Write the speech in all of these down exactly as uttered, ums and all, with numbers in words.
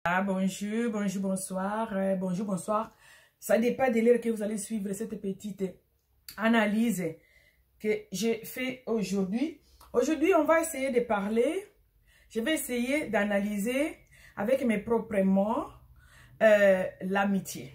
Ah, bonjour, bonjour, bonsoir, euh, bonjour, bonsoir. Ça dépend de l'heure que vous allez suivre cette petite analyse que j'ai fait aujourd'hui. Aujourd'hui, on va essayer de parler, je vais essayer d'analyser avec mes propres mots euh, l'amitié.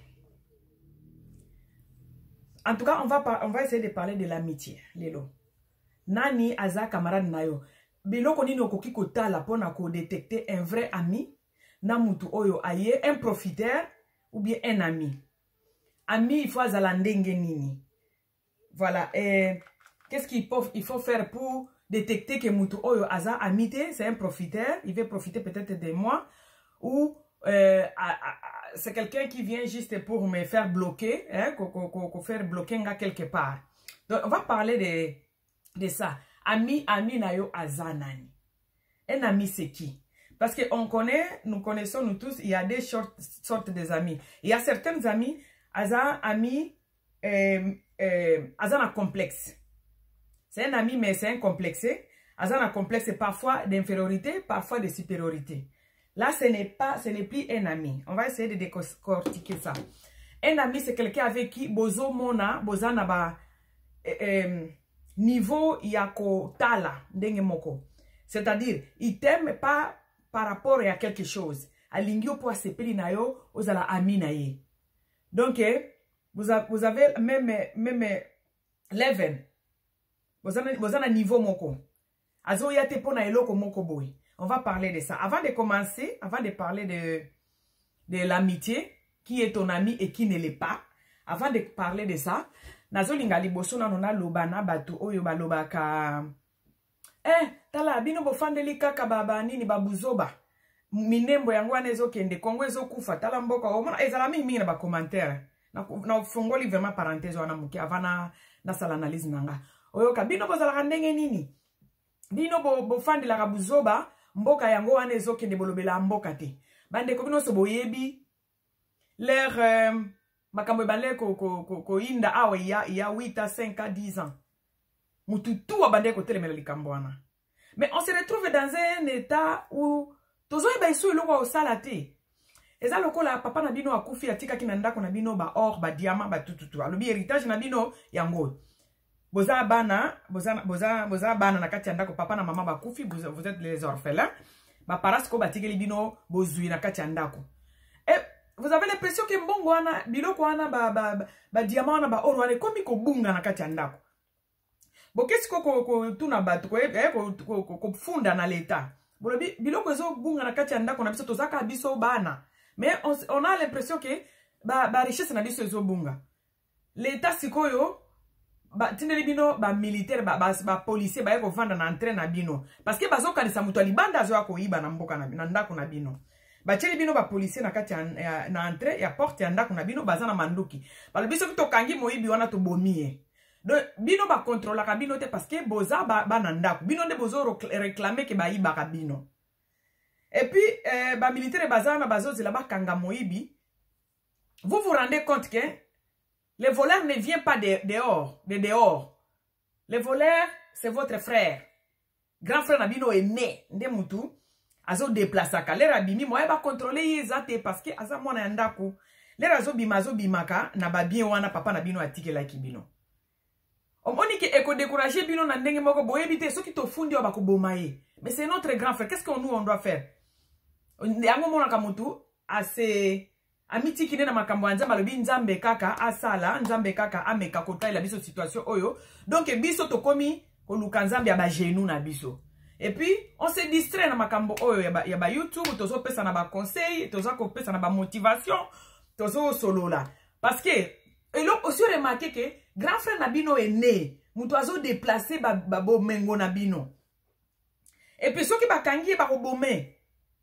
En tout cas, on va, on va essayer de parler de l'amitié. Lelo. Nani aza camarade nayo. Biloko nini okoki kotala pona ko détecter un vrai ami. Na mutu oyo aye, un profiteur ou bien un ami. Ami, il faut azala ndenge nini. Voilà. Qu'est-ce qu'il faut, il faut faire pour détecter que mutu oyo aza amité, c'est un profiteur, il veut profiter peut-être de moi. Ou euh, c'est quelqu'un qui vient juste pour me faire bloquer, hein, pour faire bloquer nga quelque part. Donc, on va parler de, de ça. Ami, ami nayo aza nani. Un ami, c'est qui? Parce qu'on connaît, nous connaissons nous tous, il y a des sortes des amis. Il y a certains amis, aza ami, euh, euh, aza un complexe. C'est un ami, mais c'est un complexé. Aza un complexe parfois d'infériorité, parfois de supériorité. Là, ce n'est pas, ce n'est plus un ami. On va essayer de décortiquer ça. Un ami, c'est quelqu'un avec qui bozo mona, boza naba euh, euh, niveau yako tala, ndenge moko. C'est-à-dire, il t'aime pas par rapport à quelque chose. Alingio pour sepeli na yo, vous allez ami na ye. Donc, eh, vous, a, vous avez même, même level. Vous avez, vous avez un niveau moko. Azo yate pona eloko moko boy. On va parler de ça. Avant de commencer, avant de parler de, de l'amitié, qui est ton ami et qui ne l'est pas, avant de parler de ça, nazo lingali boso na nona loba na batu oyo ba loba ka eh tala bino bofandeli kaka baba nini babuzoba minembo yango anezo kende Kongo ezo kufa tala mboka omona ezala mingi na ba commentaire na na fongoli vraiment parenthèse wana muke avana na sala analyse nanga oyo ka bino bozala ndenge nini bino bo bofandela ka buzoba mboka yango wana ezo kende bolobela mboka te bande ko bino so boyebi leur euh, makambo ebale ko ko ko, ko inda awe ya ya huit à cinq à dix ans. Mututu abande ko telemela likambo wana. Mais on se retrouve dans un état où tozo eba isu eloko osala te. Eza lokola papa na bino akufi atika kina ndako na bino ba or ba diamant ba tututu. Alobi héritage na bino yango. Boza bana, boza boza boza bana na kati ya ndako papa na mama bakufi, vous, vous êtes les orphelins. Ba parasko batikeli bino bozui na kati ya ndako. Et vous avez l'impression que mbongo wana biloko wana ba ba ba, ba diamant wana ba or wana komi ko bunga na kati ya ndako. Bo qu'est-ce ko ko tuna batu ko eh ko ko funda na leta. Bo biloko zo bunga na kati ya ndako na biso tozaka biso bana. Mais on, on a l'impression que ba ba richesse na biso zo bunga. Leta sikoyo ba tindeli bino ba militaire ba ba, ba policier ba ko vanda na entraîne na bino parce que bazo kanisa mutu alibanda zo ko iba na mboka na na ndako na bino. Ba tsheli bino ba policier na kati ya na entrée ya porte ya ndako na bino baza na manduki. Ba biso to kangi moyibi wana to bomie. Donc, bino ba contrôle ka bino te parce que boza ba, ba nandako. Bino de bozo réclamer que ba iba ka bino. Et puis, euh, ba militaire baza na bazo zila ba kanga moibi. Vous vous rendez compte que le voleur ne vient pas de dehors, de dehors. Le voleur, c'est votre frère. Grand frère na bino est né. Nde mutu. Azo déplacer ka. Le rabimi, moi ba contrôler yezate parce que aza mwana ndako. Le razo bimazo bimaka na ba bien wana papa na bino atike la kibino. Omoni ke eko décourager bino na ndenge moko boyebite soki to fundi wa bakoboma ye. Mais c'est notre grand frère. Qu'est-ce que nous on doit faire? Yango mona kamutu ase amiti kine na makambo nzamba lobi nzambe kaka asala nzambe kaka ameka kota la biso situation oyo. Donc biso to komi ko luka nzambe ya ba genou na biso. Et puis on se distrait na makambo oyo ya ba, ya ba YouTube tozo pesa na ba conseil, tozo ko pesa na ba motivation, tozo solola. Parce que et là aussi remarqué que grand frère Nabino est né. Mouto azo déplacé ba bo mengo Nabino. Et puis ceux qui ba kangi ba robomé.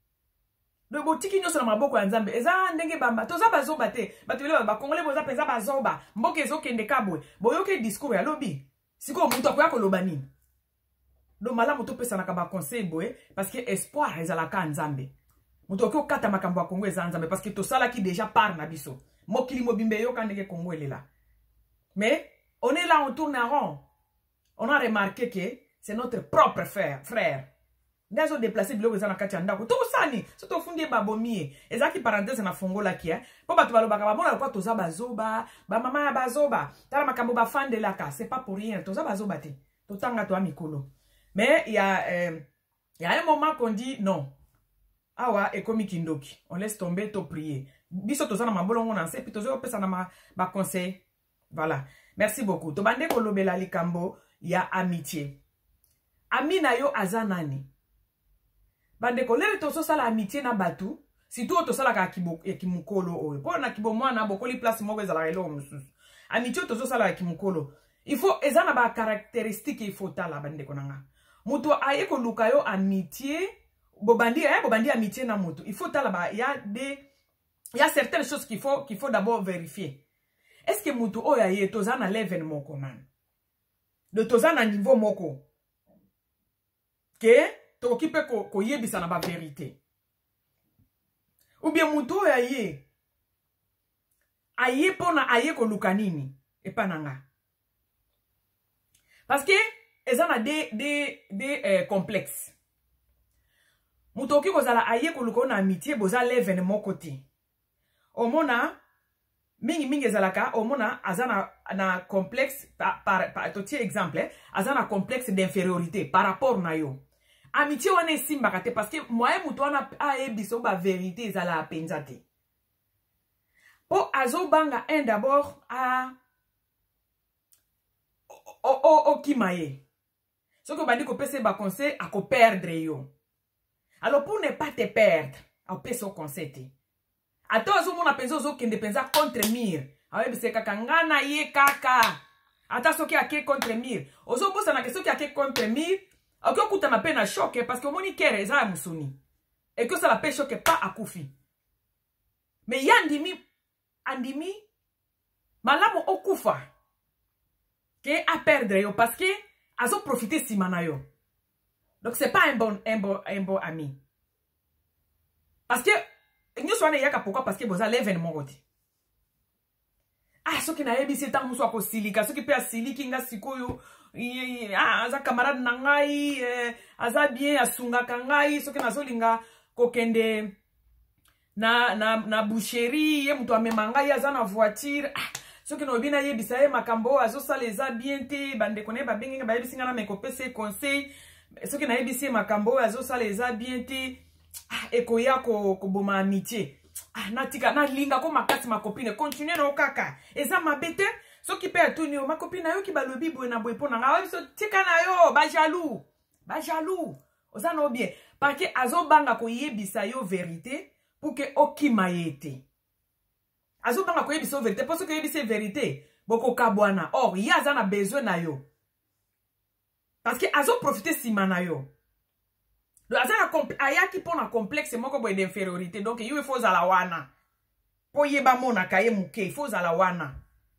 De botiki nyo sala maboko ya nzambe. Eza ndenge bamba. Toza bazo bate. Batule ba kongole boza peza bazo ba. Mboke ezo kende kabwe. Boyoke discours ya lobi. Siko mouto akoya koloba nini. Do mala mouto pesa na ba conseil boye parce que espoir ezala ka nzambe. Mouto ko kata makambo ya Kongo eza nzambe parce que to sala ki déjà par na biso. Mokili mobimbe yo kandenge Kongo ele là. Mais on est là, on tourne en rond. On a remarqué que c'est notre propre frère. frère. Ndazo déplacer biloko eza na kati ya ndako. To sani, so to fundi babomi. Ezaki parenthèse na fongola ki eh. Po bato balobaka babona kwa toza bazoba, ba mama ya bazoba. Tala makambo ba fan de la ka, c'est pas pour rien. Toza bazoba te. To tanga to mikolo. Mais il y a euh, il y a un moment qu'on dit non. Awa ekomi kindoki. On laisse tomber to prier. Biso toza na mabolongo na nse puis tozo pesa na ma ba conseil. Voilà. Merci beaucoup. To bande ko lobela likambo ya amitié. Ami na yo aza nani? Bandeko lele to so sala amitié na batu, si tout to sala ka kibo ya kimukolo oyo. Po na kibo mwana bokoli place moko ezala elo mususu. Amitié to so sala ya kimukolo. Il faut ezana ba caractéristique il faut tala bandeko nanga. Mutu aye ko luka yo amitié, bobandi eh bobandi amitié na mutu. Il faut tala ba il y a des il y a certaines choses qu'il faut qu'il faut d'abord vérifier. Est-ce que mutu oyo aye to zana level moko nan? De to zana niveau moko. Que to okipe ko, ko yebisa na ba vérité. Ou bien muto aye. Aye pona aye ko luka nini. E pa nanga. Parce que ezana des des des euh, complexes. Muto ki ko zala aye ko luka na amitié boza leven mon côté. Omona mingi mingi ezalaka omona azana na complexe par par, par to tie exemple eh, azana complexe d'infériorité par rapport na yo. Amitié wana esimbaka te parce que moi mutu wana ayebiso ba vérité ezala apenza te. Po azo banga un d'abord a o o o kimaye. Ce que bandi ko pese ba conseil a ko perdre yo. Alors pour ne pas te perdre, a pese o conseil te. Ato azo mona penza ozo kende penza contre mire. Awe bise kaka ngana ye kaka. Ata soki ake contre mire. Ozo bosa na keso ki ake contre mire. Ok, on a peine à choquer parce que mon ikere est à Moussoni. Et que ça la paix choque pas à Koufi. Mais yandimi, andimi, malamu okufa. Que à perdre yo parce que azo profiter si manayo. Donc c'est pas un bon, un bon, un bon ami. Parce que, nous sommes yaka pourquoi parce que vous allez l'événement roti. Ah, ce qui n'a pas été tant mousso ko silika, ce qui peut siliki nga sikoyo. Ah, aza camarade nangai, eh, aza bien asunga kangai, soki nazolinga kokende na na na boucherie, ye mutu amemangai aza na voiture. Ah, soki no bina ye bisaye makambo azo saleza bien te, bande kone ba benga ba yebisinga na mekopese conseil. Soki na yebisi makambo azo saleza bien te, ah, ekoya ko ko boma amitié. Ah, natika na linga ko makasi ma copine, continue no kaka. Eza mabete. So qui perd tout ma copine na yo ki balobi boye na boye pona nga so tika na yo ba jaloux ba jaloux oza no bien parce que azo banga ko yebisa yo vérité pour que okima yete azo banga ko yebisa vérité parce que yebisa vérité boko kabwana or ya aza na besoin na yo parce que azo profiter sima na yo donc aza na aya ki pona complexe moko boye d'infériorité donc yo il faut za la wana po yeba mona kaye muke il faut za la wana.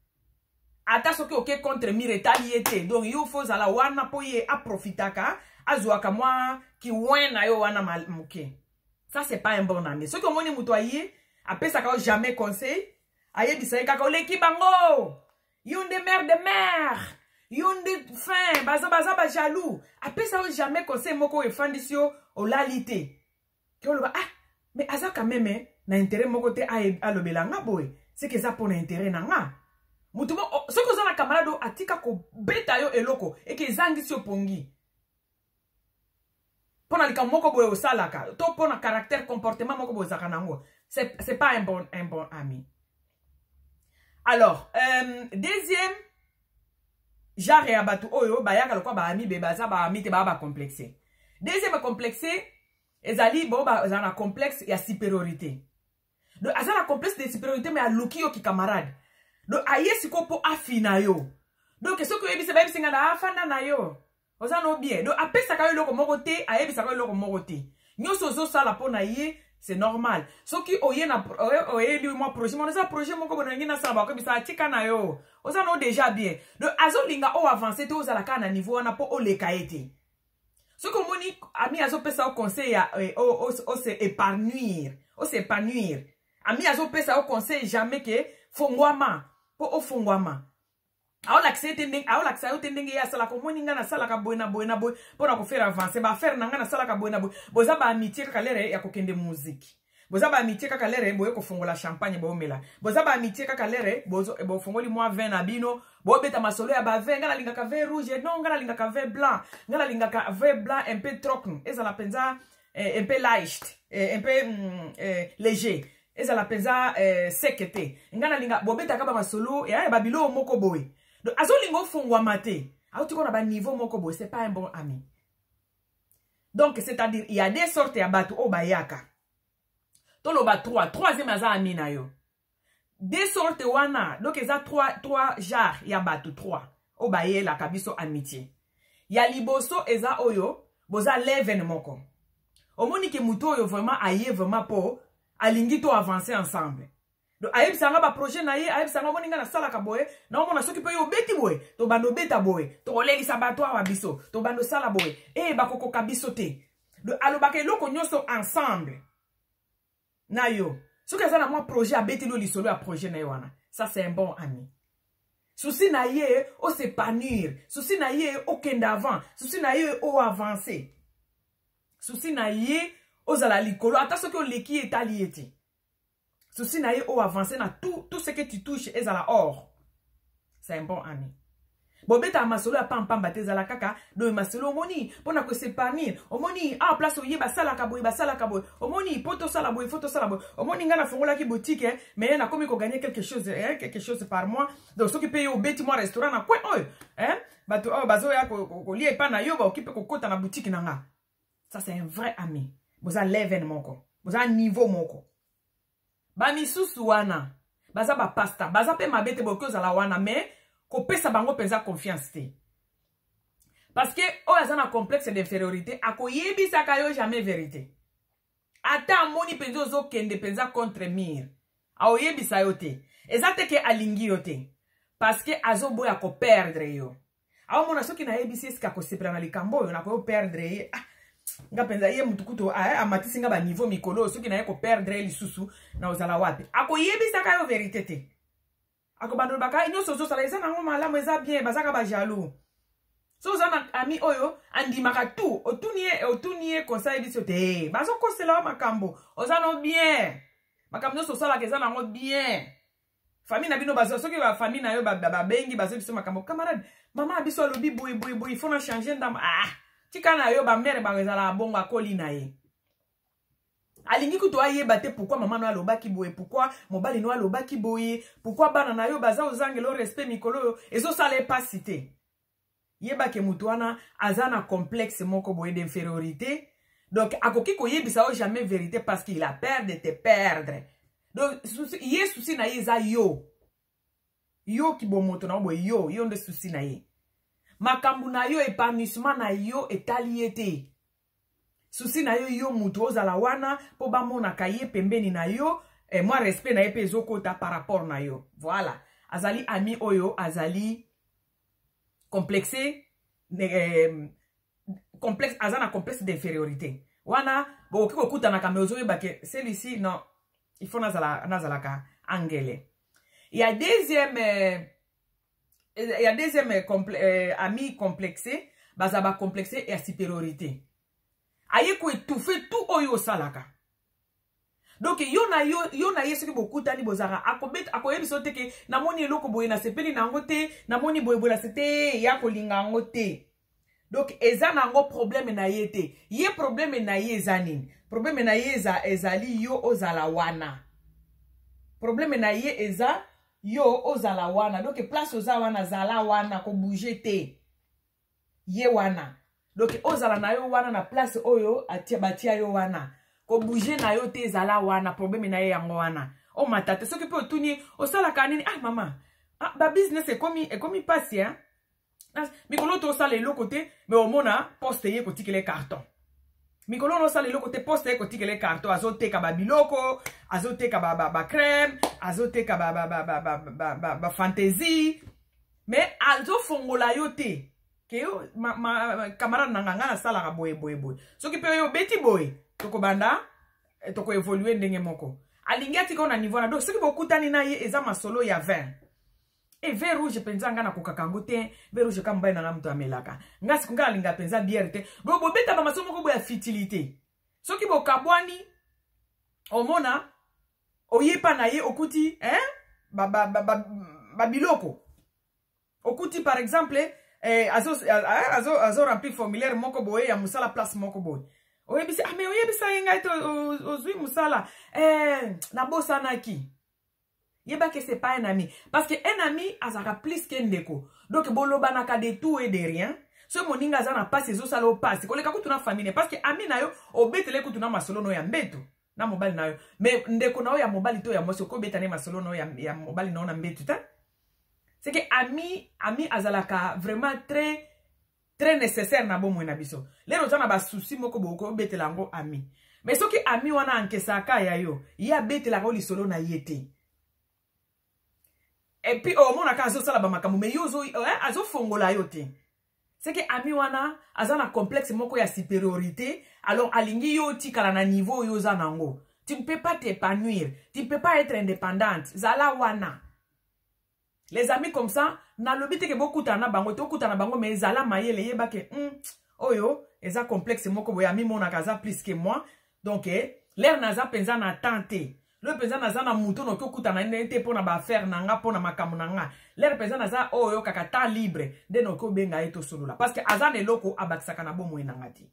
Ata soki oke contre mi retaliété. Donc yo faut za la wana po ye a profitaka azuaka mwa ki wena yo wana muke. Ça c'est pas un bon ami. Soki omoni muto aye apesa ka jamais conseil, aye bisaye kaka oleki bango. Yonde mère de mère. Yonde fin, baza baza ba jaloux. Apesa ka jamais conseil moko e fandisio o lalité. Ke oloba ah, mais aza quand même na intérêt moko te a lobela nga boy. C'est que ça pour na intérêt na nga. Mutumo, ce que vous avez camarade atika ko beta yo eloko et que zangi si opongi. Pona lika moko boye osalaka, to pona caractère comportement moko boye zakanango. C'est c'est pas un bon un bon ami. Alors, euh, deuxième genre ya batu oyo bayaka lokwa ba ami be baza ba ami te ba ba complexé. Deuxième complexé ezali bo ba zana complexe ya supériorité. Donc azana complexe de supériorité mais a luki yo ki camarade. Donc aye siko po afina yo. Donc ce que yebise ba yebise ngana afana na yo. Oza no bien. Donc apesa ka yo loko morote, aye bisa ka yo loko morote. Nyoso zo sala po na ye, c'est normal. Ce qui oye na oye lui moi projet, mon ça projet moko bona ngina sala ba ko bisa tika na yo. Oza no déjà bien. Donc azo linga o avancer te oza la ka na niveau na po o le kaete. Ce que moni ami azo pesa au conseil ya o o se épanouir, o se épanouir. Ami azo pesa au conseil jamais que fongwama. Po ofungwama. aolakisa ete ndenge aolakisa yo te ndenge ye asalaka omoni nga nasalaka boye na boye na boye mpona kofaire avance baaffaire na nga nasalaka boye na boye boza baamitié kaka lere ya kokende muziki boza baamitié kaka lere boye kofongola champagne boomela boza baamitié kaka lere bofongoli mwa vin na bino boobeta masolo ya bavin nga nalingaka vin rouge non nga nalingaka vin blanc nga nalingaka vin blanc un peu trocken ezala mpenza un peu light un peu léger ezala mpenza sec te nga nalinga bobetaka bamasolo ya babilo moko boye donc azolinga ofungwama te auti kona ba niveau moko boye c'est pas un bon ami. Donc c'est-à-dire il y a des sortes ya bato o bayaka toloba trois troisième aza ami na yo des sortes wana donc eza trois trois genres ya bato trois o bayela kabiso amitié ya liboso eza oyo boza leven moko omoni ke muto oyo vraiment aye vraiment po alingi to avancer ensemble. Donc ayeb sanga ba projet na ye ayeb sanga moninga na sala ka boye na omona soki pe yo beti boye to bando beta boye to kolelisa bato wa biso to bando sala boye eh bakoko kabiso te do alobaka eloko nyonso ensemble na yo soki eza na mwa projet abeti lo lisolo ya projet na ye wana ça c'est un bon ami. Souci na ye o s'épanouir, souci na ye o kende avant, souci na ye o avancer, souci na ye o zala likolo ata soki o leki etali ete. Souci na ye o avancer na tout, tout ce que tu touches est à la or. C'est un bon ami. Bobeta masolo ya pam pam bate zala kaka do masolo omoni pona ko s'épanouir. Omoni a place oye ba sala ka boy ba sala ka boy. Omoni poto sala boy photo sala boy. Omoni ngana fongola ki boutique hein, mais na komi ko gagner quelque chose hein, quelque chose par mois. Donc ceux qui payent au beti moi restaurant na quoi oh hein bato oh bazo ya ko ko lié pa na yo ba okipe ko kota na boutique na nga. Ça c'est un vrai ami. Boza leven moko. Boza niveau moko. Ba misusu wana baza ba pasta baza pe mabete boko za la wana mais ko pesa bango penza confiance te parce que o azana complexe d'infériorité akoyebisa ka yo jamais vérité ata moni penzo zo kende penza contre mire aoyebisa yo te ezate ke alingi yo te parce que azo boya ko perdre yo awo mona soki na yebisi eska ko sepela na likambo yo na ko perdre ye ah nga penza ye mutukuto a amatisi nga ba niveau mikolo soki na ye ko perdre lisusu na ozala wapi akoyebisa ka yo vérité te akobando baka inyo sozo sala eza nango malamu eza bien bazaka ba jaloux so zana ami oyo andimaka tout otunie otunie conseil biso te bazo kosela makambo ozano bien makambo so sala eza nango bien famille na bino bazo soki ba famille na yo ba bengi bazo biso makambo camarade mama biso lobi boy boy boy il faut na changer ndama ah tika na yo ba mère ba ezala bonga koli na ye alingi kuto ayeba te pourquoi maman no alobaki boye pourquoi mobali no alobaki boye pourquoi bana na yo baza ozangelo respect mikolo ezo sala pas cité yeba ke mutu wana azana complexe moko boye d'infériorité donc akoki ko yebisa o jamais vérité parce qu'il a peur de te perdre donc yé souci na ye za yo yo ki bomoto na boye yo yo nde souci na ye makambu na yo épanouissement na yo etaliete souci na yo yo mutu ozala wana po ba mona kaye pembeni na yo et moi respect na ye pe ezokota par rapport na yo voilà azali ami oyo azali complexé euh, complexe azana complexe d'infériorité wana bo kiko kuta na kamezo yeba ke celui-ci non il faut nazala nazala ka angele. Il y a deuxième euh, il y a deuxième compl euh, ami complexé bazaba complexé et à supériorité aye ko étouffer tout oyo salaka donc yo na yo yo na yesu ki bokuta ni bozara akobet akoyebiso te ke namoni eloko boye na sepeli na ngote namoni boye boye na sete ya kolinga ngote donc eza na ngo problème na yete ye problème na ye zanini problème na ye eza ezali yo ozala wana problème na ye eza yo ozala wana donc place oza wana zala wana ko bouger te ye wana donc ozala na yo wana na place oyo atia batia yo wana ko bouger na yo te zala wana problème na ye yango wana o matate soki pe otuni osala kanini ah mama ah ba business e komi e komi passi hein mikolo to sala le côté mais au mona poste ye ko tikele carton mikolo no sala le côté poste ye ko tikele carton azote ka ba biloko azote ka ba ba, ba crème azote ka ba ba ba ba ba, ba, ba, ba fantaisie mais azo fongola yo te ke yo ma, ma camarade nanga ngana sala ka boye boye boye soki pe yo beti boye toko banda toko évoluer ndenge moko alingi atika na niveau na donc soki bokutani na ye eza masolo ya vingt E vin rouge penza nga na kokakango te, vin rouge ka mbai na nga mtu amelaka. Nga siku nga linga penza bière te. Bo bo beta ba maso moko bo ya futilité. Soki bo kabwani omona oyepa na ye okuti, hein? Ba ba ba ba, ba biloko. Okuti par exemple, eh azo azo azo rempli formulaire moko boye ya musala place moko boye. Oyebisi ah mais oyebisa yenga ito ozui musala. Eh na bosa na ki. Yeba que c'est pas un ami. Parce que un ami, azara plus qu'un déco. Donc, boloba naka de tout et de rien. Ce moninga zana passe, zo salo passe. Kole kakutu na famille. Parce que ami na yo, obetele kutu na masolo no ya mbetu. Na mobile na yo. Mais ndeko na yo ya mobile to ya moso ko betane masolo no ya, ya mobile na yo na mbetu ta. C'est que ami, ami azalaka vraiment très, très nécessaire na bon na biso. Lero zana ba souci moko boko betele ngo ami. Mais ce que ami wana ankesaka ya yo, ya betele ko li solo na yete. Et puis, au monde, azo sala ba makamu, mais yozo, azo fongola yote. C'est que ami wana, azana complexe moko ya supériorité, alors alingi yo tikala na niveau yoza nango. Tu ne peux pas t'épanouir, tu ne peux pas être indépendante. Zala wana. Les amis comme ça, na lobite ke beaucoup tana bango, to kutana bango, mais zala mayele yeba ke, hmm, oyo, eza complexe moko boya mi mona kaza plus que moi. Donc, eh, l'air naza penza na tante. Le président naza na muto no kokuta na nete pona ba faire nanga pona makamu nanga. Le président naza oyo kakata libre de no ko benga eto solola parce que azane loko abakisaka na bomo enangati.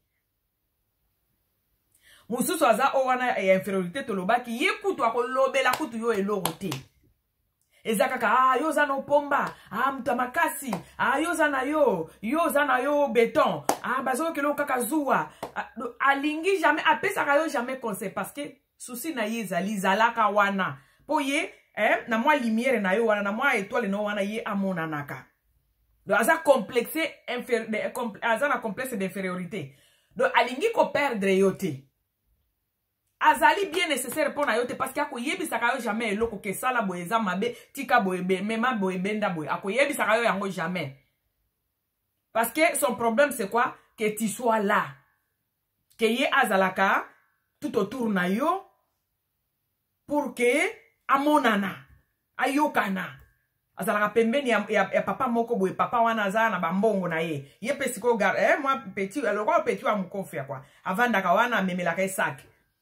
Mususu aza o wana e infériorité to lobaki ye kutu akolobela kutu yo eloro te. Ezaka ka ah yo za no pomba, ah mtamakasi, ah yo za na yo, yo za na yo béton, ah bazo kelo kakazuwa. Alingi jamais apesa ka yo jamais conseil parce que souci na ye zali zalaka wana. Po ye, eh, na mwa lumière na yo wana, na mwa étoile no wana ye amona naka. Donc, aza complexé, aza na complexe d'infériorité. Donc, alingi ko perdre yote. Azali bien nécessaire pour na yote, parce que ako yebi saka yo jamais eloko ke sala boyeza mabe, tika boyebe, mema boyebenda boye. Ako yebi saka yo yango jamais. Parce que son problème c'est quoi? Que tu sois là. Que ye azalaka, tout autour na yo, pour que amonana ayokana azalaka pembeni ya, ya, ya papa moko boye papa wana azala na bambongo na ye ye pesiko gar eh moi petit alors quoi petit wa mukofia quoi avant daka wana memelaka esak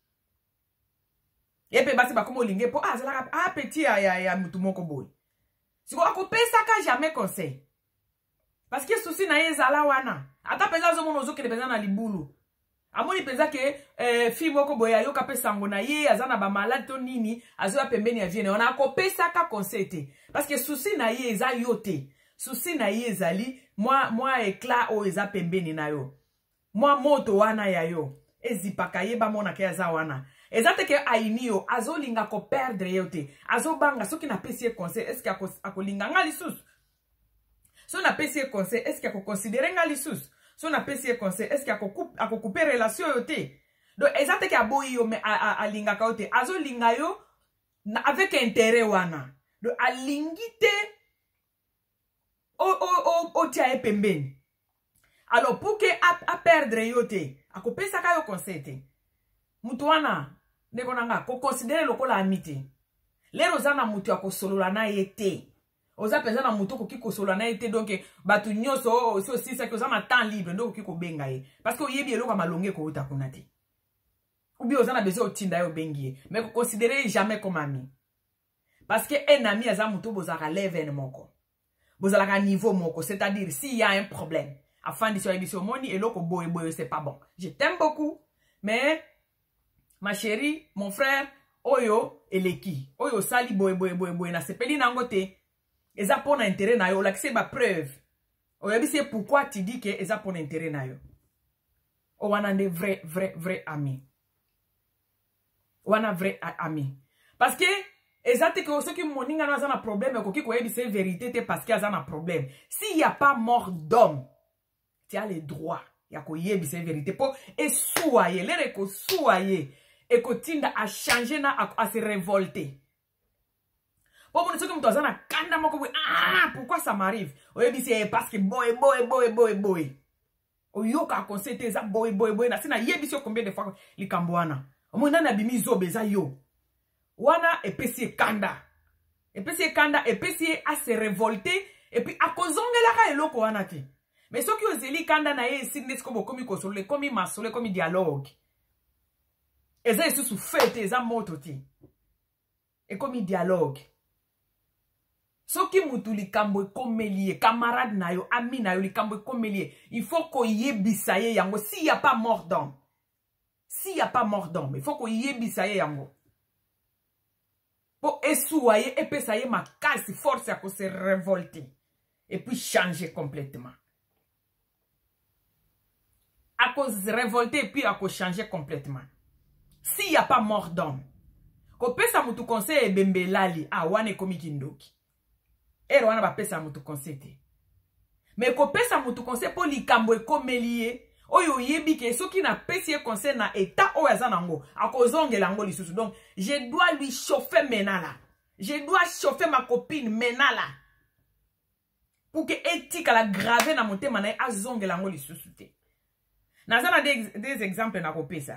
ye pe basi ba komo linge po azalaka ah petit ya ya, ya mutu moko boye siko akopesa ka jamais conseil parce que souci na ye zala wana ata penza zo mono zo kele penza na libulu. Amoni penza ke eh, fi moko boya yo ka pesa ngo na ye azana ba malade to nini azo ya pembeni ya viene ona ko pesa ka conseil te parce que souci na ye eza yote souci na ye ezali moi moi éclat o eza pembeni na yo moi moto wana ya yo ezipaka ye ba mona ke aza wana ezate ke aini yo azo linga ko perdre yote azo banga soki na pesi conseil est-ce que akolinga nga lisusu so na pesi conseil est-ce que ako considérer nga lisusu si on a payé conseil, est-ce qu'il y a coupé relation yote? Donc, exactement qu'il y a beau yo mais a linga kaote, azo linga yo avec intérêt wana. Donc, a lingite o o o o tia e pembeni. Alors, pour que a perdre yote, a coupé sa kayo conseil te. Mutu wana, neko nanga, ko considérer loko la amité. Les rozana mutu ya ko solola na yete. Oza peza na muto ko kiko solo na ete donc batu nyoso aussi aussi ça que oza na temps libre donc kiko benga ye parce que oyebi eloko malonge ko uta kuna te ou bien oza na besoin otinda yo bengi mais ko considérer jamais comme ami parce que un ami aza muto bozaka level moko bozalaka niveau moko c'est-à-dire s'il y a un problème afin de soyez biso moni eloko boy boy c'est pas bon je t'aime beaucoup mais ma chérie mon frère oyo eleki oyo sali boy boy boy boy na sepeli nango te. Eza pour intérêt na yo, la c'est ma preuve. Oyabi c'est pourquoi tu dis que eza pour intérêt na yo. O wana de vrai vrai vrai ami. Wana vrai ami. Parce que ezate que ceux qui moninga na zana problème ko ki ko yebi c'est vérité te parce qu'il y a un problème. S'il y a pas mort d'homme, tu as le droit ya ko yebi c'est vérité pour et soyer, les ko soyer et ko tinda a changer na a, a se révolter. Oh, mon Dieu, ah, pourquoi ça m'arrive? Oui, c'est parce que boy, boy, boy, boy, boy. Oh, yo, ka conseil, ça, boy, boy, boy. Na, sina, yebi, combien de fois, li kamboana. Oh, mon nana, bimi, zo, beza, yo. Wana, e pesi, kanda. Et puis c'est kanda, et puis c'est à se révolter, et puis à cause de la eloko wana te. Mais ce qui ozeli kanda na ye signes comme comme kosole, comme masole, comme dialogue. Et ça est sous fête, et ça moto te. Et comme dialogue. Ce qui mutu likambo komelie, camarade na yo, ami na yo likambo komelie, il faut qu'on yebisa ye yango. S'il y a pas mort d'homme, s'il y a pas mort d'homme, il faut qu'on yebisa ye yango. Pour esouailler et puis ça y est ma casse force à se révolter et puis changer complètement. À cause de révolter et puis à cause changer complètement. S'il n'y a pas mort d'homme, ko pesa mutu conseil e bembelali a wane komi kindoki. Et wana ba pesa mutu conseil te. Mais ko pesa mutu conseil pour likambo e komelie. Oyo yebi ke soki na pesi conseil na état o yaza nango akozonge lango lisusu. Donc je dois lui chauffer menala. Je dois chauffer ma copine menala. Pour que éthique la grave na motema na azonge lango lisusu te. Na zana des, des exemples na kopé ça.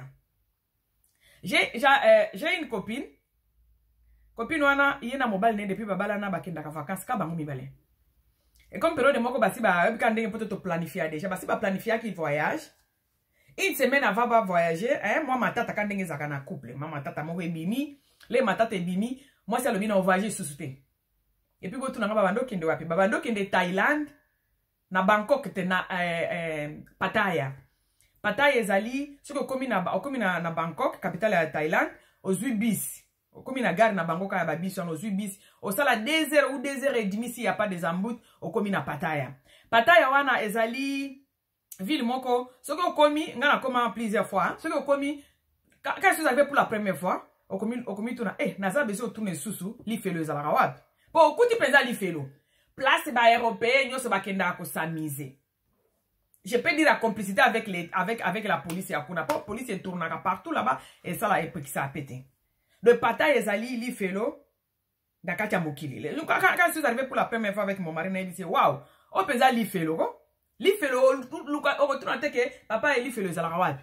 J'ai euh, j'ai une copine. Copine wana yena mobile ne depuis babala na bakenda ka vacances ka bango mibale. Et comme période de moko basi ba quand ndenge peut te planifier déjà basi ba planifier qu'il voyage. Une semaine avant ba voyager, hein, moi ma tata quand ndenge zaka na couple, maman tata moko ebimi, les ma tata ebimi, moi c'est le bina voyager sous-souté. Et puis go tu na ba bando kende wapi? Ba bando kende Thaïlande, na Bangkok te na euh, euh, Pattaya. Pattaya ezali, ce que komi na komi na, na Bangkok, capitale de Thaïlande, aux bis. Comme na gare na Bangkok ya babisi on ozui bis au sala deux heures ou deux heures et demie s'il y a pas des emboutes au komi na Pattaya. Pattaya wana ezali ville moko ce que komi ngana koma plusieurs fois ce que komi quand je suis arrivé pour la première fois au komi au komi tuna eh naza beso tourner susu li felo ezala wapi po kuti penza li felo place ba européen nyo se bakenda ko s'amuser. Je peux dire la complicité avec les avec avec la police ya kuna pas police tourna partout là-bas et ça là et puis ça a pété. Le Pattaya ezali li felo dakati ya mokili. Quand je suis arrivé pour la première fois avec mon mari, il dit waouh, on peut li felo ko? Li felo luka o retourne que papa et li felo ezala wapi.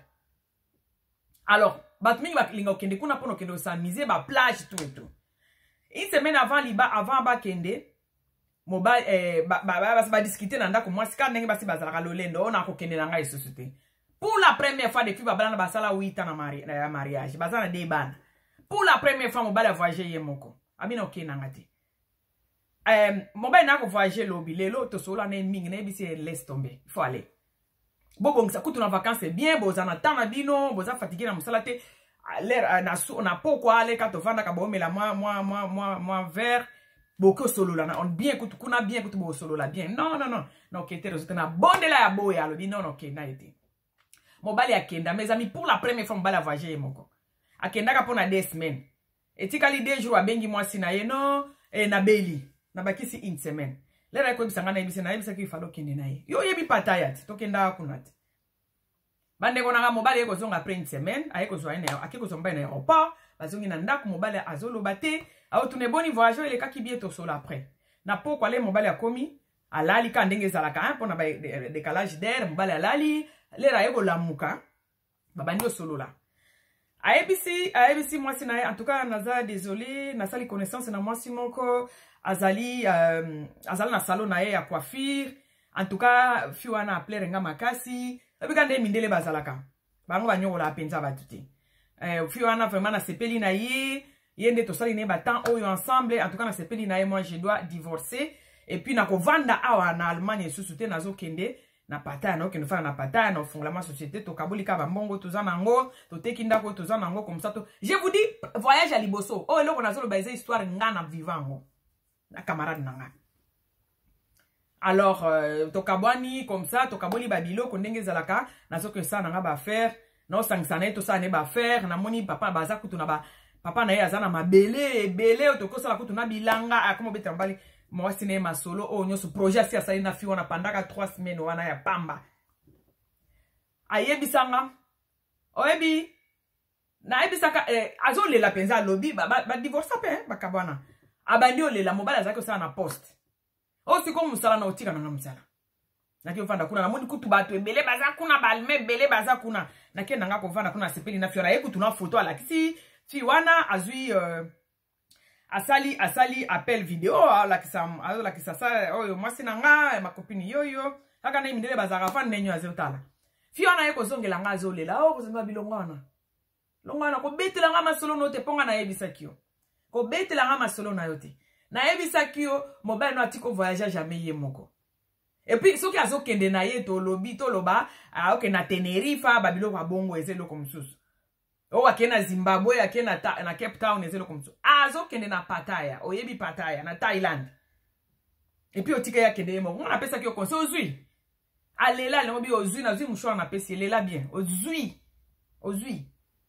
Alors, batmi ba linga kende kuna pono kende s'amuser ba plage tout et tout. Une semaine avant liba avant ba kende mobile eh ba ba ba, ba discuter na ndako moi sika ndenge basi bazala lolendo on a ko kende na ngai société. Pour la première fois depuis ba bana basala huit ans na mari na mariage, bazana de bana. Pour la première fois, mon bal a voyagé yemoko. Amina ok nangati. Euh, mon bal n'a pas voyagé lobby. Les lots, to la ne ming ne bisi laisse tomber. Il faut aller. Bon bon ça coûte en vacances c'est bien. Bon ça n'attend na bino. Bon ça fatigué na musalate. L'air na su na pourquoi aller quand on va na kabo mais la moi moi moi moi moi vert. Beaucoup solo là. On bien coûte kuna bien coûte beau solo là bien. Non non non. Non ok t'es resté na bonne là ya boy alors dit non ok na été. Mon bal a kenda mes amis pour la première fois mon bal a voyagé yemoko. Akendaka pona deux semaines. Et tikali deux jours abengi mwasi na ye no e na beli. Na bakisi une semaine. Lera ko bisanga na ibise na ibise ki falo kende na ye. Yo yebi Pattaya to kenda kunat. Bande ko nanga mobile ko zonga après une semaine, aye ko zoa ene akiko zomba na aéroport, bazongi na ndako mobile azolo bate, a tune boni voyageur ele kaki bieto solo après. Na poko ale mobile akomi, alali ka ndenge zalaka hein pona ba décalage d'air, mobile alali, lera yego lamuka. Babandi solo la. A B C, a B C, moi, c'est en tout cas, Naza, désolé, Naza, les connaissances, na moi, Simoko, Azali, euh, Azali, na salon, na ya coiffure, en tout cas, Fiwana, appelé Renga Makasi, et puis, quand il mindele bazalaka, bango banyo la penza batuti. Euh, Fiwana, vraiment, na sepeli na ye, yende to sali ne batan, oyo ensemble, en tout cas, na sepeli na ye, moi, je dois divorcer, et puis, na ko vanda awa, na Allemagne, sous-souté, nazo kende, na Pattaya no kende fa na Pattaya na fongla ma société to kabolika ba mbongo to zanango to tekinda ko to zanango comme ça to je vous dis voyage à liboso oh eloko na zolo baiser histoire ngana vivango na camarade nanga alors euh, to kabwani comme ça to kaboli babilo ko ndenge zalaka na zo que ça nanga ba faire no sangsana to ça ne ba faire na moni papa baza kutu na ba papa na ye azana mabele ebele to ko sala kutu na bilanga akomo betambali. Moi, c'est ma solo. Oh, nous, ce projet, c'est ça, il a fait, on a pendant trois semaines, on a ya pamba. Aye, bisanga. Oebi. Na, ebisaka, eh, azo le la penza lobby, ba, ba, ba, divorce, hein, ba, kabana. Abandi, le la mobile, azako, ça, na poste. Oh, c'est comme musala, na otika, na musala. Na ki ofanda kuna, na moni kutu batu, bele baza kuna, balme, bele baza kuna. Na ki nanga kofanda kuna, sepeli na fiora, eku, tuna photo, ala, kisi, fi wana, azui, euh, asali asali appel vidéo alakisa alakisa sa oyo mwasi na nga ma copine yoyo kaka na mindele bazaka fa nenyo azotala fi wana ye kozongela nga azolela o kozonga bilongwana longwana ko betela nga masolo no te ponga na yebisa kio ko betela nga masolo na yo te na yebisa kio mobile no atiko voyager jamais ye moko et puis soki azokende na ye to lobi to loba a ok na Tenerife babilo kwa bongo ezelo komsusu o akena Zimbabwe akena na Cape Town ezelo komsusu azokende na Pattaya oyebi Pattaya na Thailand et puis otike ya kende mo on appelle ça ki okonse ozui alela le mobi ozui na zui mouchoir na pesi lela bien ozui ozui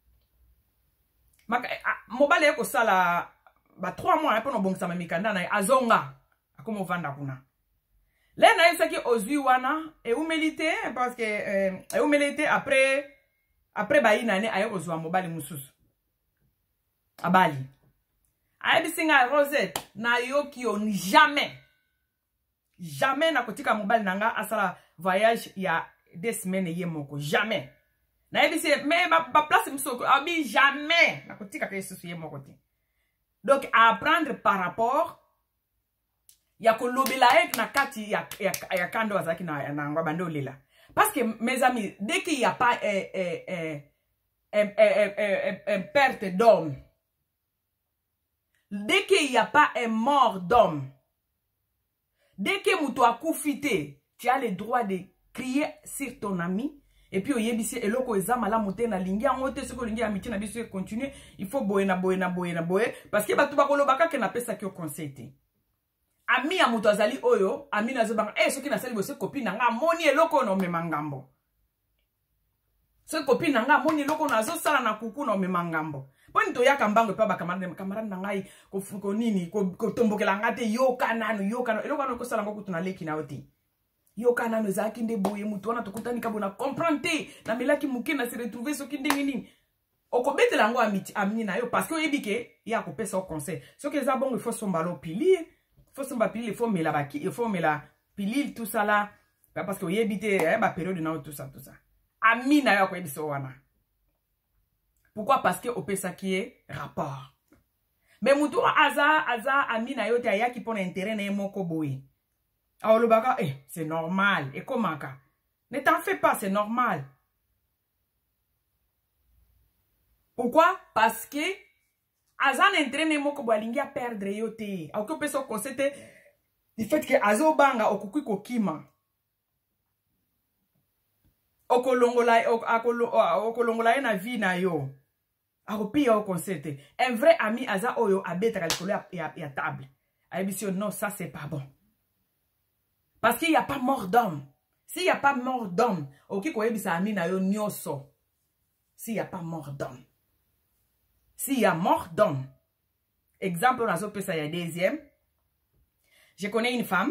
maka mobile yako sala ba trois mois pour no bongisa mamikanda na azonga akomo vanda kuna le na yesa ki ozui wana e humilité parce que euh, e humilité après après ba inane ayeko zwa mobile mususu abali ayebisinga Rosette na yoki on jamais jamais na kotika mobile nanga asala voyage ya des semaines ye moko jamais na yebisi mais ba, ba place musoko abi jamais na kotika ke susu ye moko te donc à apprendre par rapport ya kolobela ek na kati ya ya, ya kando azaki na na ngwa bando lela parce que mes amis dès qu'il y a pas eh, eh, eh, eh, eh, eh, eh, perte d'homme dès qu'il y a pas un mort d'homme dès que muto akufite tu as le droit de crier sur ton ami et puis oyebisi eloko ezama la moté na lingi angote soko lingi amitié na biso continuer il faut boye na boye na boye na boye parce que batu bakolobaka ke na pesa ki o conseil ami ya muto azali oyo ami nazobanga eh soki na sali bose copine nga moni eloko no memangambo so copine nga moni eloko na zo sala na kuku no memangambo poni to yaka mbango pa ba camarade camarade na ngai ko fuko nini ko tombokela ngate yo kanano yo kanano eloko no ko sala ngo kutuna leki na oti yo kanano zaki nde boye muto wana tokutani kabona comprendre na melaki muke na se retrouver soki ndenge nini okobetela ngo amiti amini na yo parce que oyebike ya ko pesa au conseil soki eza bongo il faut sombalo pili il faut somba pili il faut mela baki il faut mela pili tout ça là parce que oyebite eh ba période na tout ça tout ça amina yo ko ebiso wana pourquoi parce que opesa qui est rapport mais mutu aza aza amina yo te ayaki pona intérêt na moko boye alors le baga eh c'est normal et comment ka ne t'en fais pas c'est normal pourquoi parce que azan entraîner moko boalingi a perdre yo te ako peso concept du fait que azo banga okukui kokima okolongola okolongola na vie na yo ako pia o concept un vrai ami aza oyo abeta kalikolo ya, ya table ayebisi non ça c'est pas bon parce qu'il y a pas mort d'homme s'il y a pas mort d'homme oki koyebisa ami na yo nyoso s'il y a pas mort d'homme s'il y a mort d'homme. Exemple, on a zo pesa ya deuxième. Je connais une femme.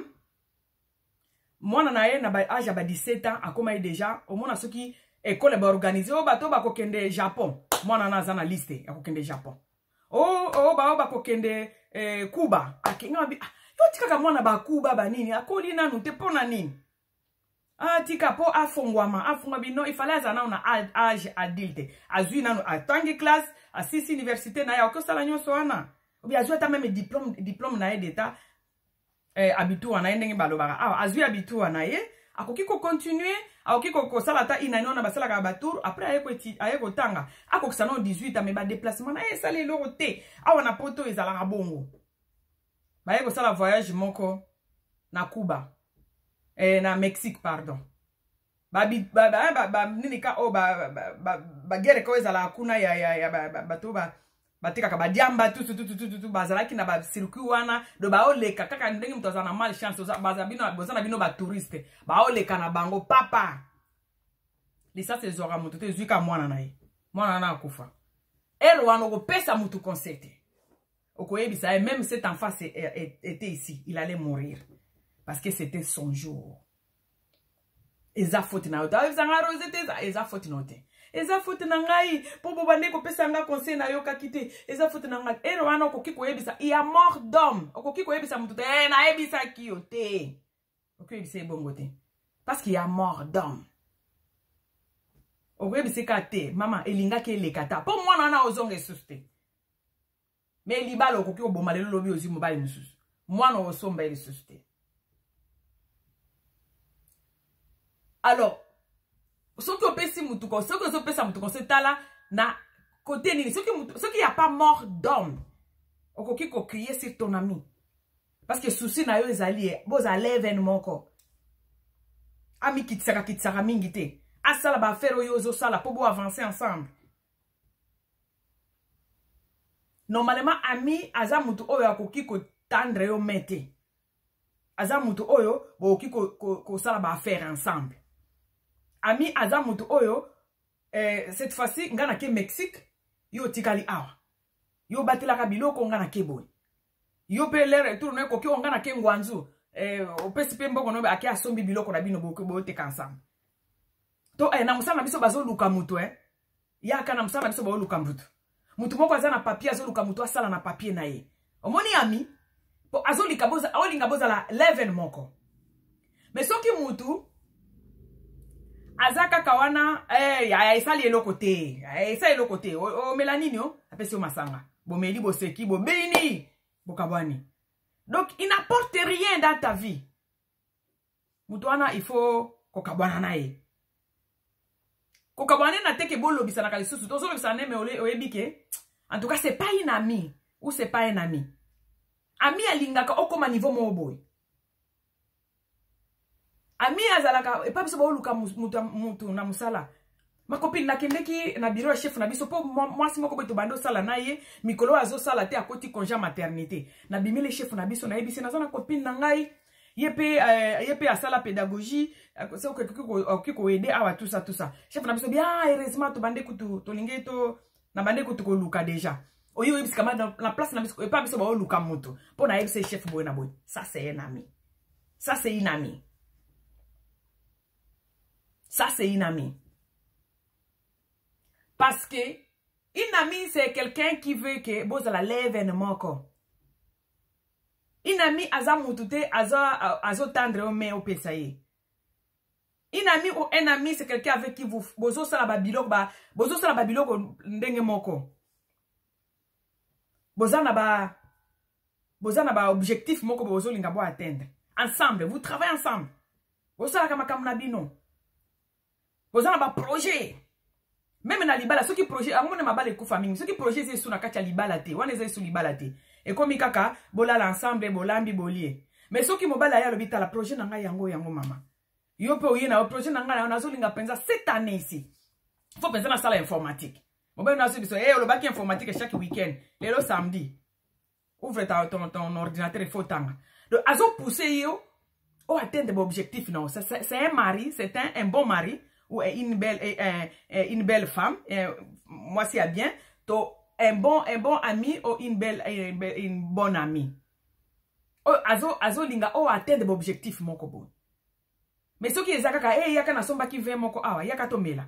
Moi, on a eu âge à dix-sept ans, à comment déjà, au moins, ceux qui école ba organisé, oh, bateau ba kokende Japon. Moi, on a zana liste, à kokende Japon. Oh, oh, ba, ba kokende eh, Cuba. A kenga bi, yo tika ka mwana ba Cuba ba nini, akoli nanu te pona nini. Ah, tika po afongwama, afongwa bino, il fallait zana on a âge adulte. Azui nanu a tangi classe. À six universités na ya ko sala nyoso wana obi azui ata même diplôme diplôme na ye d'état eh habitu wana ndenge balobaka ah azui habitu wana ye akoki ko continuer akoki ko ko sala ta inano na basala ka batour après ayeko eti ayeko tanga akokisa no dix-huit mais ba déplacement na ye sala loro te awa na poto ezala ka bongo ba yeko sala voyage moko na Cuba eh na Mexique pardon ba ba ba ba nini ka o ba ba ba gere ko ezala kuna ya ya ya ba ba to ba batika ka ba diamba tout tout tout tout bazala ki na ba circuit wana do ba oleka kaka ndenge mtu azana mal chance baza bino bozana bino ba touriste ba oleka na bango papa lisa se zora mutu te zuika mwana na ye mwana na akufa ero wana ko pesa mutu concept okoyebisa même cet enfant était ici il allait mourir parce que c'était son jour. Eza foti na yote. Avizanga Rosette eza. Eza foti na yote. Eza foti na ngai. Popo bande ko pesa nga conseil na yo kakite. Eza foti na ngai. Ero wana okoki ko yebisa. Il y a mort d'homme. Okoki ko yebisa mutu te. Eh na yebisa ki yo te. Okoki yebisa ebongo te. Parce qu'il y a mort d'homme. Okoki yebisa ka te. Mama elinga ke elekata. Po mwana na ozonge suste. Mais libala okoki oboma lelo lobi ozi mobali mususu. Mwana osomba ele société. Alors, ce qui opesi mutuko, ce qui opesa mutuko c'est là na côté nini, ce qui ce qui y a pas mort d'homme. Okoki ko crier sur ton ami. Parce que souci na yo ezali boza l'événement ko. Ami kitsaka kitsaka mingi te. Asala ba faire yo zo sala pour bo avancer ensemble. Normalement ami aza mutu oyo akoki ko tendre yo mete. Aza mutu oyo bo okoki ko ko, ko sala ba faire ensemble. Ami aza mutu oyo eh, cette fois-ci ngana ke Mexique yo tikali awa. Yo batela ka biloko ngana ke boy. Yo pe lere tourne ko ki ngana ke ngwanzu eh opesi pe mboko no ake asombi biloko na bino bo bo te ensemble. To eh na musana biso bazo luka mutu eh. Ya kana musana biso ba luka mutu. Mutu moko aza na papier azo luka mutu asala na papier na ye. Omoni ami po azo lika boza olinga boza la l'événement ko. Mais soki mutu azaka kawana eh ya esali eloko te ya esali eloko te o melanini o apesi o masanga bo meli bo seki bo bini bo kabwani. Donc il n'apporte rien dans ta vie. Mutuana il faut ko kabwana na ye. Ko kabwana na teke bo lobisa na kalisusu to so lobisa na me ole oyebike. En tout cas c'est pas un ami ou c'est pas un ami. Ami alingaka okoma niveau mo boy. Ami azalaka epa biso ba oluka mutu mutu na musala. Ma copine na kendeki na bureau chef na biso po moi si moko beto bando sala na ye mikolo azo sala te akoti congé maternité. Na bimele chef na biso na yebisi na zona copine na ngai yepe uh, yepe asala pédagogie c'est ok ko ko aider awa tout ça tout ça. Chef na biso bien heureusement to bande kutu to lingé to na bande kutu ko luka déjà. Oyo yebisi kama dans la place na biso epa biso ba oluka mutu. Po na yebisi chef boy na boy. Ça c'est un ami. Ça c'est une amie. Ça, c'est une amie. Parce que une amie, c'est quelqu'un qui veut que vous allez l'événement. Une amie, aza mutute, aza azo tendre au main au pesaye. Une amie ou un ami, c'est quelqu'un avec qui vous bozo sala babiloko ba bozo sala babiloko ndenge moko. Bozana ba bozana ba objectif moko bozo linga bo atteindre. Ensemble, vous travaillez ensemble. Bozala kama kamna bino. Vous avez un projet. Même na libala, ceux qui projet, à mon mabale kou famille, ceux qui projet c'est sous na kacha libala te, wane c'est sous libala te. Et comme kaka, bola l'ensemble, bolambi bolie. Mais ceux qui mobala ya lobita la projet nanga yango yango mama. Yo pe oye na projet nanga na nazo linga penza cette année ici. Faut penser na salle informatique. Mobile na so biso, eh lo baki informatique chaque week-end, lelo samedi. Ouvre ta ton, ton ordinateur et faut tanga. Donc azo pousser yo au atteindre des objectifs non, c'est un mari, c'est un, un bon mari. Ou une belle, euh, une belle femme, euh, moi c'est bien, to un bon, un bon ami ou une belle, une, une bonne amie. Oh, azo, azo linga, oh, atteindre l'objectif moko bon. Mais ce qui est zakaka, eh, yaka na somba ki ve moko awa, yaka to mela.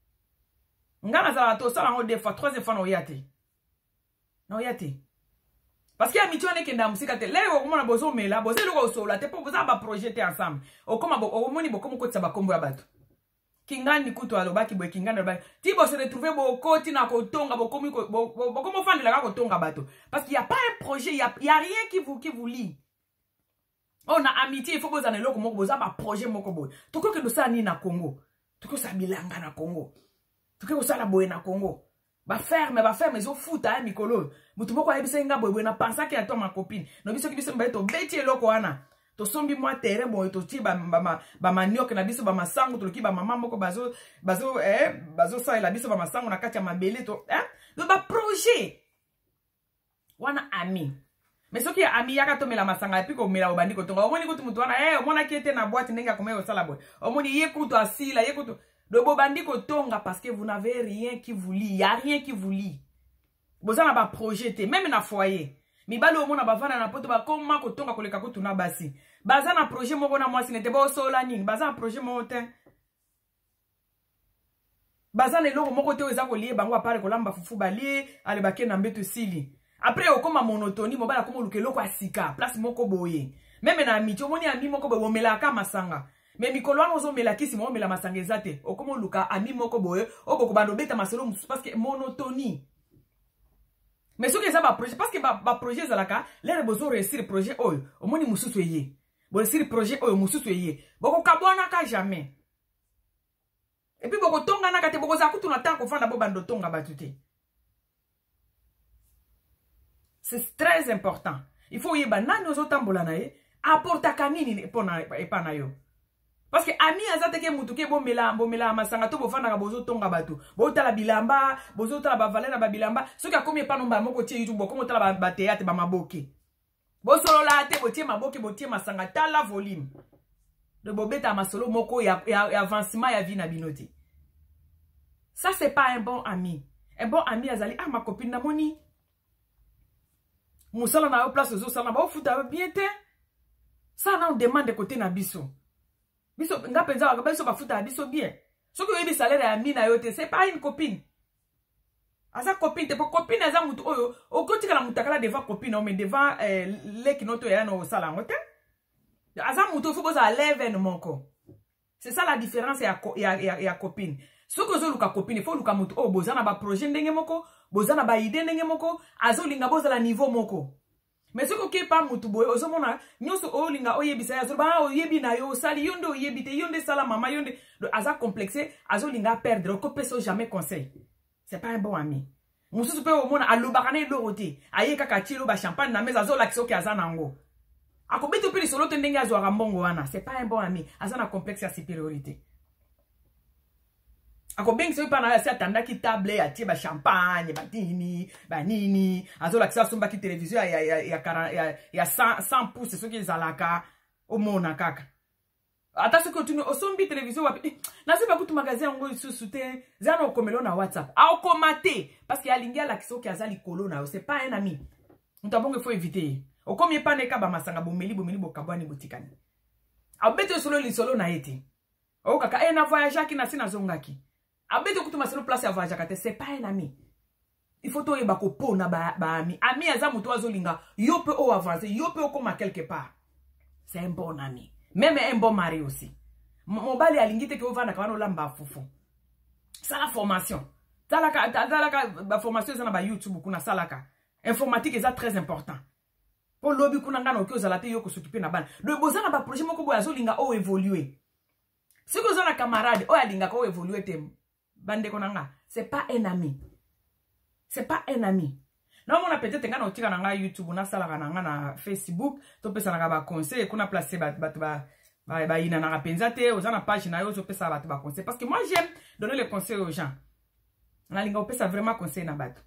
Ngana za to sala ngo deux fois, troisième fois no yate. No yate. Parce que amitié on est kenda musika te. Leo ko mona bozo mela, bozo loko sola te po bozo ba projeter ensemble. O koma bo, o moni bo komo ko tsaba kombo ya bato. Kingani kutu alobaki boy kingani alobaki tibo se retrouver bo koti na kotonga bo komi bo bo komo fandi la kotonga bato parce qu'il y a pas un projet, il y a, y a rien qui vous qui vous lie. On a amitié, il faut boza na loko moko boza ba projet moko boy. Toko ke dosa ni na Congo. Toko sa bilanga na Congo. Toko sa la boy na Congo. Ba ferme ba ferme zo futa mikolo. Mutu moko ayebisa nga boy boy na pensa ke ato ma copine. No biso ki biso mba to beti loko wana. To sombi moi terrain bon to ti ba ba ba manioc na biso ba masango to ki ba mama moko bazo bazo eh bazo sa la biso ba masango na kati ya mabele to eh do ba projet wana ami mais soki ami yaka to mela masanga epi ko mela obandi ko tonga omoni ko mutu wana eh omona ki ete na boîte nenga komeo sala boy omoni ye kutu asila ye kutu do bobandi ko tonga parce que vous n'avez rien qui vous lie, y a rien qui vous lie. Bozana ba projeter même na foyer. Mibalo omona bavana na poto ba koma ko tonga koleka ko tuna basi. Baza na projet moko na mwasi nete bo sola nini. Baza na projet moko te. Baza na eloko moko te eza ko lié bango apare ko lamba fufu balie ale bake na mbeto sili. Après okoma monotonie mobala komo luke loko asika place moko boye. Même na amitié omoni ami moko bo mela ka masanga. Mais mikolo wana ozo mela kisi mo mela masanga ezate. Okomo luka ami moko boye oboko bando beta masolo parce que monotonie. Mais ce que ça va projet parce que ba projet zalaka les besoin réussir projet oyo au moni mususu yé bon réussir projet oyo mususu yé boko kabwana ka jamais et puis boko tonga na kate boko za kutu na temps ko fanda bo bando tonga batute. C'est très important. Il faut yeba nani ozotambola na ye apporta kanini pona epana yo. Parce que ami azate ke mutu ke bomela bomela masanga to bofanda ka bozo tonga batu. Bo tala bilamba, bozo tala ba valera ba bilamba. Soki akomi epano mba moko tie YouTube bokomo tala ba théâtre ba maboke. Bo solo la te botie maboke botie masanga tala volume. De bobeta masolo moko ya ya, ya avancement ya vie na binoti. Ça c'est pas un bon ami. Un bon ami azali ah ma copine na moni. Moussala na yo place ozo sala ba futa bien te. Ça na on demande de côté na biso. Biso nga penza wa biso ba futa biso bien. Soki yo yebi salaire ya mina yo te, c'est pas une copine. Asa copine te po copine aza mutu oyo, okoti kala mutakala devant copine, mais devant euh, les qui noto ya no sala ngote. Asa mutu faut boza leve no monko. C'est ça la différence ya ya ya, ya copine. Soki zo luka copine, faut luka mutu o bozana ba projet ndenge moko, bozana ba idée ndenge moko, azo linga boza la niveau moko. Mais ce que pas mutu boy ozomona nyoso o linga oyebisa ya zo ba oyebi na yo sali yonde oyebite yonde sala mama yonde aza complexé azo linga perdre ko peso jamais conseil. C'est pas un bon ami. Mususu pe o mona alobakane lorote aye kaka tilo ba champagne na meza zo lakso ki aza nango. Akobito pe solo tendenge azo rambongo wana, c'est pas un bon ami, aza na complexe ya supériorité. Ako beng se pa na ya atanda ki table ya tie ba champagne ba dini ba nini azola kisa somba ki télévision ya ya ya ya ya cent pouces ce qui zalaka o mona kaka ata ce que tu o sombi télévision wa na se ba kutu magazine ngo isusu te zana okomelo na WhatsApp a okomate parce que alingia la kiso ki azali kolo na c'est pas un ami ntabongo faut éviter o komi pa ne ka ba masanga bomeli bomeli bokabwani botikani a beto solo li solo na eti o kaka e na voyage ki na sina zongaki abete kutuma selo place ya voyage kate c'est pas un ami. Il faut to yeba ko po na ba, ba ami. Ami aza muto azolinga yo pe o avancer, yo pe o koma quelque part. C'est un bon ami. Même un bon mari aussi. Mon bali alingite ke ovana kwana lamba fufu. Ça la formation. Talaka talaka ba formation na ba YouTube kuna salaka. Informatique est très important. Pour lobby kuna ngana okyo zalate yo ko s'occuper na ban. Le bozana ba projet moko boya azolinga o évoluer. Si vous avez un camarade, oh alinga ko évoluer tem. Bande konanga, c'est pas un ami. C'est pas un ami. Non, on a peut-être ngana otika na YouTube, na sala na na Facebook, to pesa na ba conseil, kuna placer ba ba ba ba ina na penza te, ozana page na yo zo pesa ba ba conseil parce que moi j'aime donner les conseils aux gens. Na linga o pesa vraiment conseil na bato.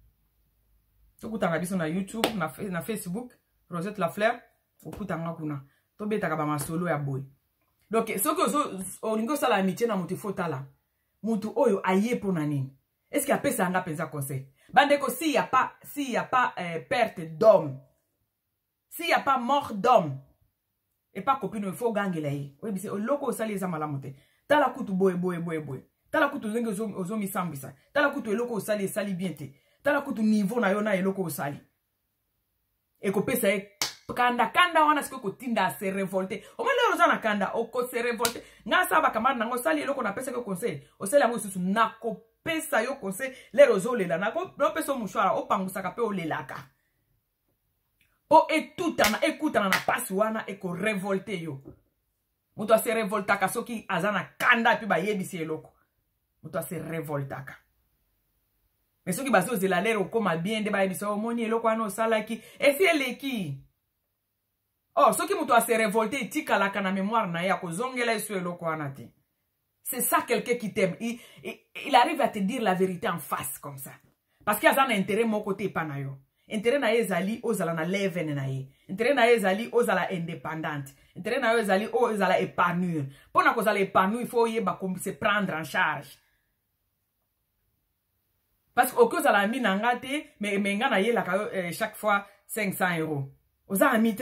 To kutanga biso na YouTube, na na Facebook, Rosette la Fleur, o kutanga kuna. To beta ka ba masolo ya boy. Donc ce que o lingo sala amitié na mutu fotala. Mutu oyo aye pour nani. Est-ce qu'il y a pas ça nga pensa conseil? Bande ko s'il y a pas s'il y a pas euh, perte d'homme. S'il y a pas mort d'homme. Et pas copine il faut gangela yi. Oui bise o loko sali za malamote. Tala kutu boy boy boy boy. Tala kutu zenge zo ozo mi sambisa. Tala kutu loko sali sali bien te. Tala kutu niveau na yo na loko sali. E ko pesa e kanda kanda wana siko kutinda se révolter o mele rozana kanda o ko se révolter nga saba kamana ngo sali eloko na pesa ko conseil o sala ngo susu na ko pesa yo conseil le rozolela na ko no pesa mushwara o pangusaka pe o lelaka o etutana ekutana na pasi wana e ko révolter yo muto se révoltaka soki azana kanda pi ba yebisi eloko muto se révoltaka. Mais soki baso zela lero koma bien de ba yebisi o moni eloko ano sala ki e si eleki. Oh, ce qui m'a se révolté, tika la kana mémoire na ya ko zongela sur le kwanati. C'est ça quelqu'un qui t'aime. Il, il, il arrive à te dire la vérité en face comme ça. Parce qu'il y a un intérêt mon côté pas na yo. Intérêt na ezali ozala na leven na ye. Intérêt na ezali ozala indépendante. Intérêt na ezali ozala épanouir. Pour na kozala épanouir, il faut yeba comme se prendre en charge. Parce que au cause la mine ngate, mais mais ngana ye la chaque fois cinq cents euros. Oza amite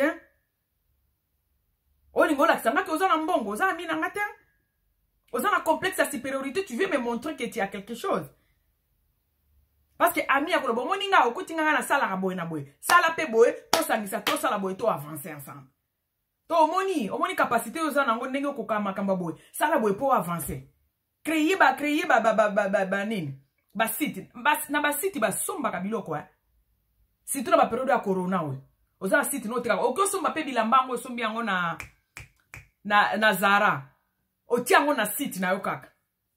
Olingo la sanga que ozana mbongo, ozana mina ngate. Ozana complexe à supériorité, tu veux me montrer que tu as quelque chose. Parce que ami ya kolobo moninga okutinga na sala ka boy na boy. Sala pe boy, to sangisa to sala boy to avancer ensemble. To moni, o moni capacité ozana ngo ndenge okokama kamba boy. Sala boy po avancer. Créer ba créer ba ba ba ba ba nini. Ba site, ba na ba site ba somba ka biloko. surtout na ba période ya corona we oza site no tika oko somba pe bilamba ngo sombi yango na na na Zara oti yango na site na yo kaka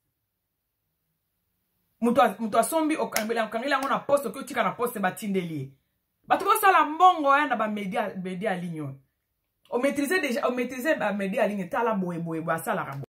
muto muto sombi okangela okangela yango na poste ko tika na poste batindeli bato ko sala mbongo ya na ba media media ligne o maîtriser déjà o maîtriser ba media ligne tala boye boye ba sala